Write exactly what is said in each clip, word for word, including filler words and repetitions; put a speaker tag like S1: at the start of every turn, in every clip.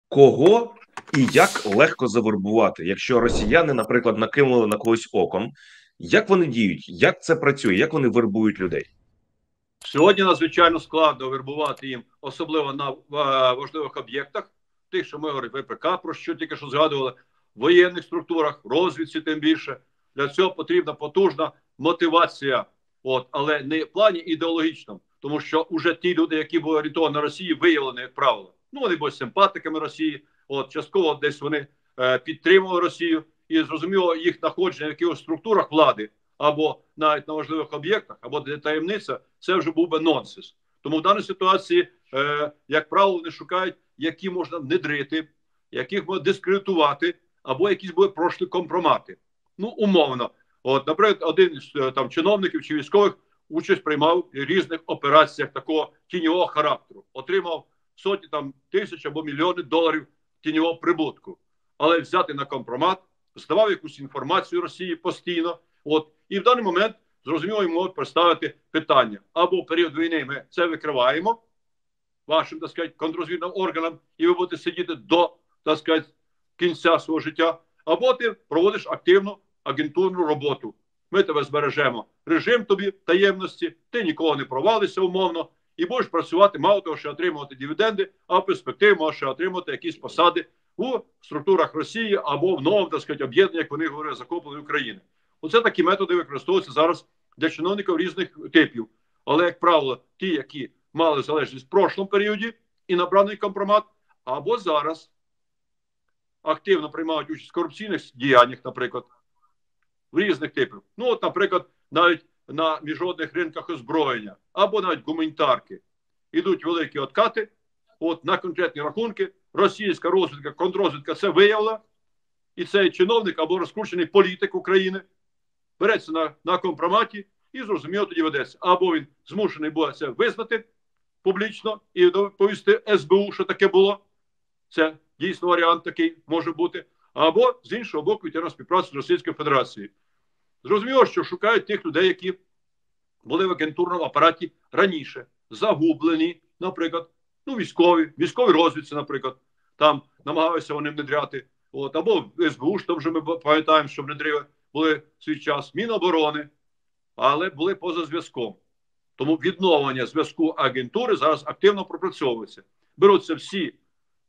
S1: Кого і як легко завербувати, якщо росіяни, наприклад, накинули на когось оком, як вони діють, як це працює, як вони вербують людей?
S2: Сьогодні надзвичайно складно вербувати їм, особливо на важливих об'єктах, тих, що ми говоримо, ВПК, про що тільки що згадували, в воєнних структурах, розвідці тим більше. Для цього потрібна потужна мотивація, от, але не в плані ідеологічному, тому що вже ті люди, які були орієнтовані на Росії, виявлені, як правило. Ну, вони були симпатиками Росії, от, частково десь вони е, підтримували Росію, і зрозуміло, їх знаходження в якихось структурах влади, або навіть на важливих об'єктах, або де таємниця, це вже був би нонсенс. Тому в даній ситуації, е, як правило, вони шукають, які можна внедрити, яких можна дискредитувати, або якісь були прошлі компромати. Ну, умовно. От, наприклад, один з там чиновників чи військових участь приймав в різних операціях такого тіньового характеру. Отримав сотні там тисяч або мільйони доларів тіньового прибутку. Але взяти на компромат, здавав якусь інформацію Росії постійно. От, і в даний момент, зрозуміло, йому можуть представити питання. Або в період війни ми це викриваємо вашим, так сказати, контррозвідним органам, і ви будете сидіти до, так сказати, кінця свого життя. Або ти проводиш активну агентурну роботу. Ми тебе збережемо. Режим тобі таємності, ти нікого не провалишся умовно, і будеш працювати, мало того, що отримувати дивіденди, а в перспективі можеш отримати якісь посади у структурах Росії або в новому, так сказати, об'єднанні, як вони говорять, захопленої України. Оце такі методи використовуються зараз для чиновників різних типів. Але, як правило, ті, які мали залежність в прошлому періоді і набраний компромат, або зараз активно приймають участь в корупційних діяннях, наприклад, в різних типах. Ну, от, наприклад, навіть на міжнародних ринках озброєння, або навіть гуманітарки. Ідуть великі откати, от, на конкретні рахунки, російська розвідка, контррозвідка це виявила, і цей чиновник або розкручений політик України береться на, на компроматі і, зрозуміло, тоді ведеться. Або він змушений буде це визнати публічно і повісти ес бе у, що таке було. Це дійсно варіант такий може бути. Або, з іншого боку, йти на співпрацю з Російською Федерацією. Зрозуміло, що шукають тих людей, які були в агентурному апараті раніше, загублені, наприклад, ну, військові, військові розвідці, наприклад, там намагалися вони внедряти, от, або в ес бе у, що вже ми пам'ятаємо, що внедрили, були в свій час Міноборони, але були поза зв'язком. Тому відновлення зв'язку агентури зараз активно пропрацьовується. Беруться всі е,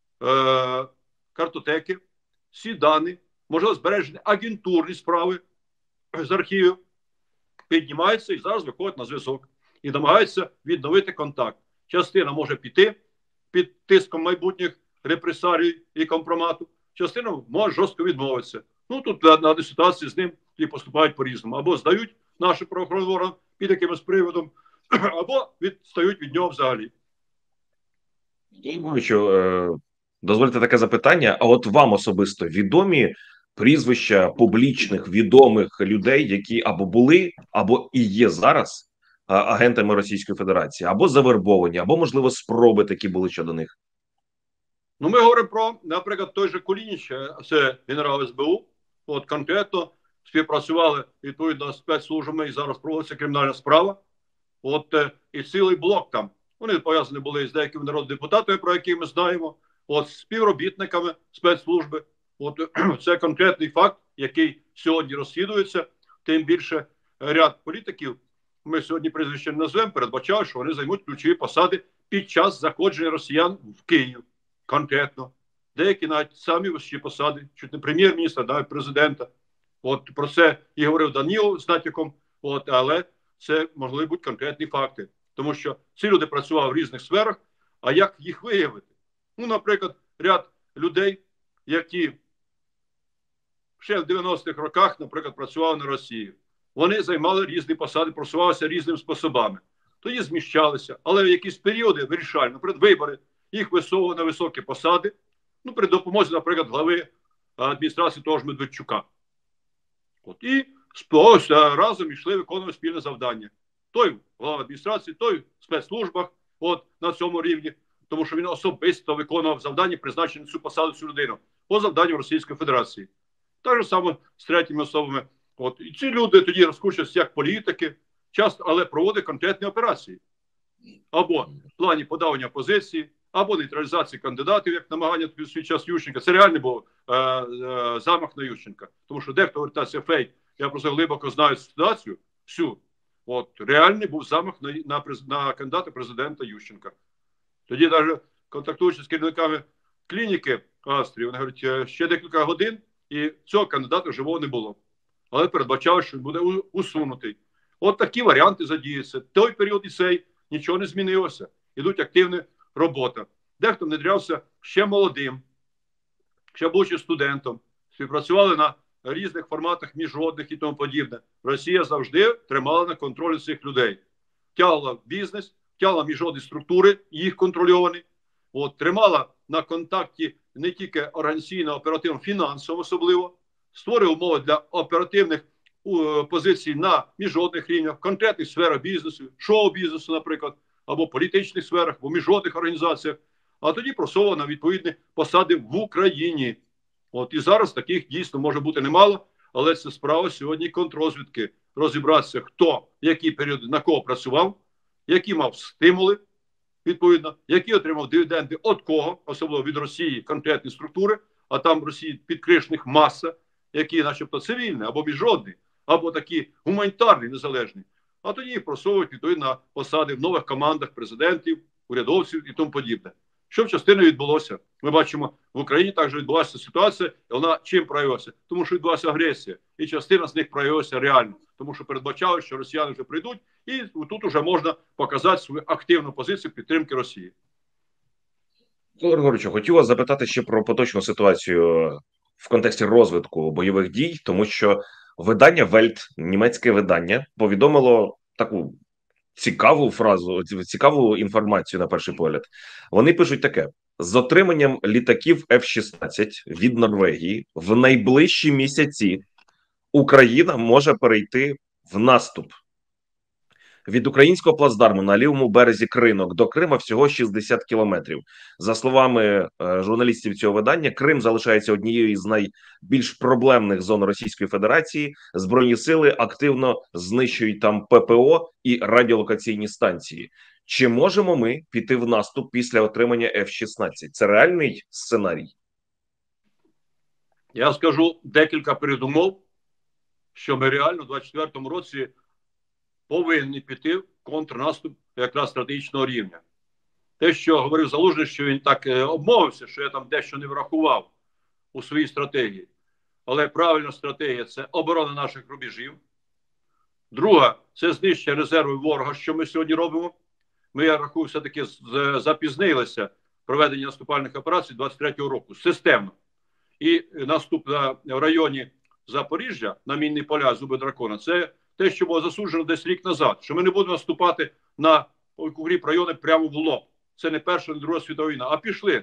S2: картотеки, всі дані, можливо, збережені агентурні справи з архівів, піднімаються і зараз виходять на зв'язок. І намагаються відновити контакт. Частина може піти під тиском майбутніх репресарій і компромату, частина може жорстко відмовитися. Ну, тут на, на ситуації з ним і поступають по-різному. Або здають наші правоохоронні органи під якимось приводом, або відстають від нього взагалі.
S1: Що, е, дозвольте таке запитання, а от вам особисто відомі прізвища публічних, відомих людей, які або були, або і є зараз а, агентами Російської Федерації, або завербовані, або, можливо, спроби такі були щодо них?
S2: Ну, ми говоримо про, наприклад, той же Кулініч, це генерал ес бе у, от конкретно співпрацювали відповідно з спецслужбами, і зараз проводиться кримінальна справа. От і цілий блок там. Вони пов'язані були з деякими народними депутатами, про які ми знаємо, от з співробітниками спецслужби. От це конкретний факт, який сьогодні розслідується. Тим більше ряд політиків, ми сьогодні прізвище не назвемо, передбачали, що вони займуть ключові посади під час заходження росіян в Київ. Конкретно. Деякі навіть самі вищі посади, чуть не прем'єр-міністра, навіть президента. От про це і говорив Данілов з натяком, от, але це можливо бути конкретні факти. Тому що ці люди працювали в різних сферах, а як їх виявити? Ну, наприклад, ряд людей, які ще в дев'яностих роках, наприклад, працювали на Росію. Вони займали різні посади, просувалися різними способами. Тоді зміщалися, але в якісь періоди вирішальні, наприклад, вибори, їх висовували на високі посади, ну, при допомозі, наприклад, глави адміністрації того ж Медведчука. От, і ось, разом йшли виконувати спільне завдання. Той глава адміністрації, той в спецслужбах, от, на цьому рівні, тому що він особисто виконував завдання, призначені цю посаду, цю людину, по завданню Російської Федерації. Так же само з третіми особами. От, і ці люди тоді розкручуються як політики, часто, але проводять конкретні операції. Або в плані подавання позиції, або нейтралізації кандидатів, як намагання в свій час Ющенка. Це реальний був е, е, замах на Ющенка. Тому що дехто вертається фейк. Я просто глибоко знаю ситуацію всю. От, реальний був замах на, на, на кандидата президента Ющенка. Тоді навіть контактуючи з керівниками клініки Австрії, вони говорять, ще декілька годин, і цього кандидата живого не було. Але передбачали, що він буде усунутий. От такі варіанти задіються. Той період і цей нічого не змінилося. Ідуть активна робота. Дехто внедрявся ще молодим, ще будучи студентом, співпрацювали на різних форматах міжнародних і тому подібне. Росія завжди тримала на контролі цих людей. Тягла бізнес, тягла міжнародні структури, їх контрольовані. От, тримала на контакті не тільки організаційно, оперативно, фінансово особливо, створювала умови для оперативних у, позицій на міжнародних рівнях, в конкретних сферах бізнесу, шоу-бізнесу, наприклад, або політичних сферах, або міжнародних організаціях, а тоді просовувала на відповідні посади в Україні. От, і зараз таких дійсно може бути немало, але це справа сьогодні контррозвідки. Розібратися, хто, які періоди, на кого працював, які мав стимули, відповідно, які отримав дивіденди від кого, особливо від Росії, конкретні структури, а там в Росії підкришних маса, які начебто цивільні, або міжнародні, або такі гуманітарні, незалежні. А тоді їх просовують відповідно на посади в нових командах президентів, урядовців і тому подібне. Що в частині відбулося? Ми бачимо, в Україні також відбулася ситуація, і вона чим проявилася? Тому що відбулася агресія, і частина з них проявилася реально. Тому що передбачали, що росіяни вже прийдуть, і тут вже можна показати свою активну позицію підтримки Росії.
S1: Олег Григорович, хотів вас запитати ще про поточну ситуацію в контексті розвитку бойових дій, тому що видання Welt, німецьке видання, повідомило таку цікаву фразу, цікаву інформацію на перший погляд. Вони пишуть таке: з отриманням літаків Еф шістнадцять від Норвегії в найближчі місяці Україна може перейти в наступ. Від українського плацдарму на лівому березі Кринок до Крима всього шістдесят кілометрів. За словами е, журналістів цього видання, Крим залишається однією із найбільш проблемних зон Російської Федерації. Збройні сили активно знищують там Пе Пе О і радіолокаційні станції. Чи можемо ми піти в наступ після отримання Еф шістнадцять? Це реальний сценарій?
S2: Я скажу декілька передумов, що ми реально в двадцять четвертому році повинні піти в контрнаступ якраз стратегічного рівня. Те, що говорив Залужний, що він так е, обмовився, що я там дещо не врахував у своїй стратегії. Але правильна стратегія – це оборона наших рубежів. Друга – це знищення резервів ворога, що ми сьогодні робимо. Ми, я рахую, все-таки запізнилися проведення наступальних операцій двадцять третього року системно. І наступ на, в районі Запоріжжя на мінні поля Зуби дракона – це те, що було засуджено десь рік назад, що ми не будемо наступати на укріп райони прямо в лоб. Це не Перша, не Друга світова війна, а пішли.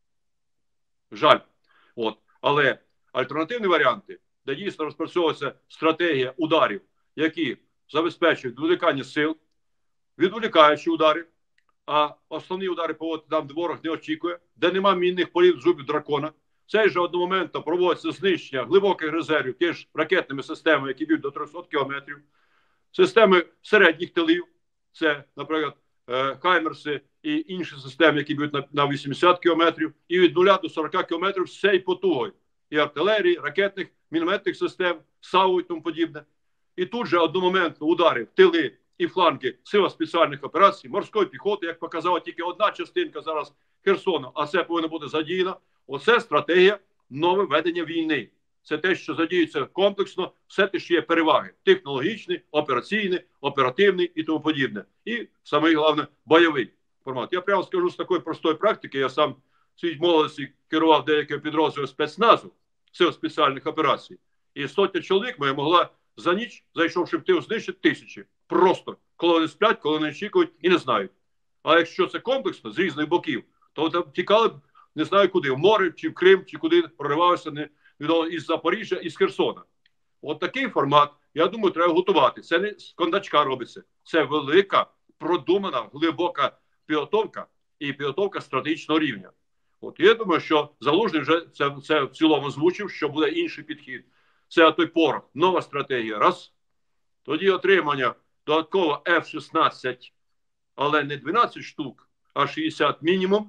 S2: Жаль. От. Але альтернативні варіанти, де дійсно розпрацьовується стратегія ударів, які забезпечують відволікання сил, відволікаючи удари, а основні удари поводити там, де ворог не очікує, де нема мінних полів зубів дракона. Цей же одномоментно проводиться знищення глибоких резервів, ті ж ракетними системами, які б'ють до трьохсот кілометрів, системи середніх тилів, це, наприклад, Хаймерси і інші системи, які б'ють на, на вісімдесят кілометрів, і від нуля до сорока кілометрів з цією потугою. І артилерії, ракетних, мінометних систем, САУ і тому подібне. І тут же одномоментно удари в тили і фланги сил спеціальних операцій, морської піхоти, як показала тільки одна частинка зараз Херсону, а це повинно бути задіяно. Оце стратегія нове ведення війни. Це те, що задіюється комплексно, все те, що є переваги. Технологічний, операційний, оперативний і тому подібне. І, саме головне, бойовий формат. Я прямо скажу з такої простої практики, я сам в своїй молодості керував деякими підрозділами спецназу, сил спеціальних операцій. І сотня чоловік моя могла за ніч, зайшовши в тил, знищити тисячі. Просто. Коли вони сплять, коли вони очікують і не знають. А якщо це комплексно, з різних боків, то там тікали б, не знаю куди, в море, чи в Крим, чи куди проривалися не, із Запоріжжя, із Херсона. От такий формат, я думаю, треба готувати. Це не з кондачка робиться. Це велика, продумана, глибока підготовка і підготовка стратегічного рівня. От я думаю, що Залужний вже це, це в цілому озвучив, що буде інший підхід. Це той порох, нова стратегія. Раз. Тоді отримання додатково Еф шістнадцять, але не дванадцять штук, а шістдесят мінімум.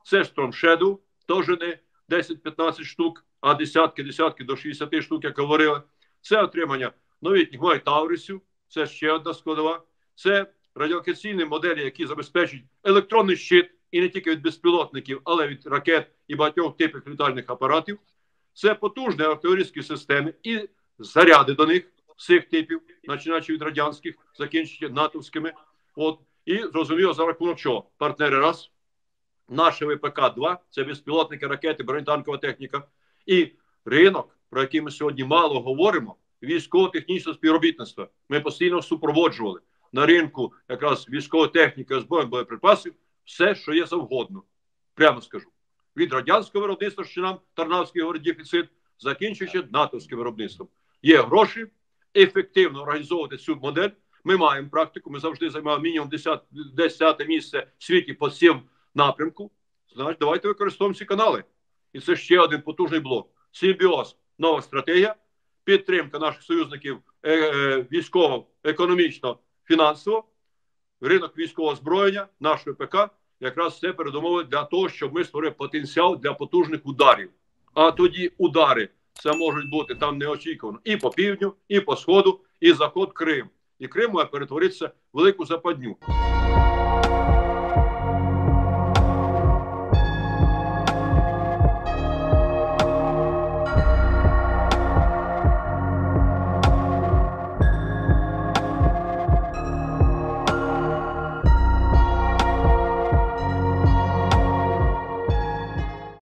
S2: Це Storm Shadow, теж не десять-п'ятнадцять штук, а десятки, десятки до шістдесят штук, як говорили. Це отримання новітніх Майтаурісів, це ще одна складова. Це радіолокаційні моделі, які забезпечують електронний щит, і не тільки від безпілотників, але від ракет і багатьох типів літальних апаратів. Це потужні артилерійські системи і заряди до них всіх типів, починаючи від радянських, закінчуючи натовськими. От. І, зрозуміло, за рахунок чого? Партнери раз, наше В П К два, це безпілотники, ракети, бронетанкова техніка. І ринок, про який ми сьогодні мало говоримо, військово-технічне співробітництво. Ми постійно супроводжували на ринку якраз військової техніки, озброєнь, боєприпасів, все, що є завгодно. Прямо скажу. Від радянського виробництва, що нам Тарнавський говорить дефіцит, закінчуючи натовським виробництвом. Є гроші, ефективно організовувати цю модель. Ми маємо практику, ми завжди займаємо мінімум десяте місце в світі по цим напрямку. Значить, давайте використовуємо ці канали. І це ще один потужний блок. Симбіоз, нова стратегія, підтримка наших союзників е е військово, економічно, фінансово, ринок військового озброєння, наш В П К, якраз все передумови для того, щоб ми створили потенціал для потужних ударів. А тоді удари, це можуть бути там неочікувано і по півдню, і по сходу, і заход Крим. І Крим має перетворитися в велику западню.